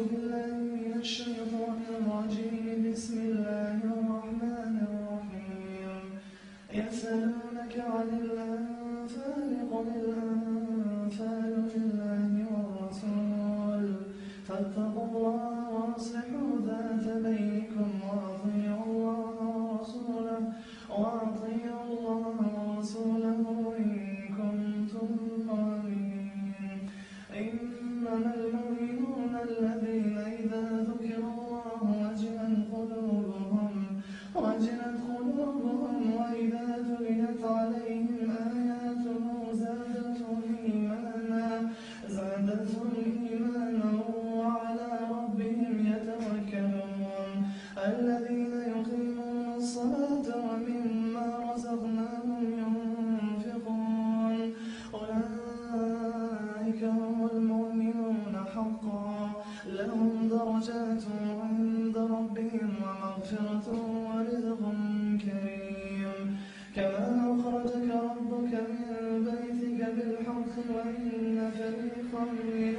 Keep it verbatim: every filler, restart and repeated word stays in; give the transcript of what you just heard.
بالله من الشيطان الرجيم. بسم الله الرحمن الرحيم. يسألونك عن الأنفال قل الأنفال لله والرسول فاتقوا الله وأصلحوا ذات بينكم وأطيعوا الله ورسوله وأطيعوا الله ورسوله إن كنتم مؤمنين. إنما المؤمنون الذين إذا ذكر الله وجلت قلوبهم وجلت قلوبهم وإذا تليت عليهم آياته زادتهم إيمانا زادتهم إيمانا وعلى ربهم يتوكلون. الذين يقيمون الصلاة ومما رزقناهم ينفقون أولئك هم المؤمنون حقا لهم درجات عند ربهم ومغفرة ورزق كريم. كما أخرجك ربك من بيتك بالحق وإن فريقا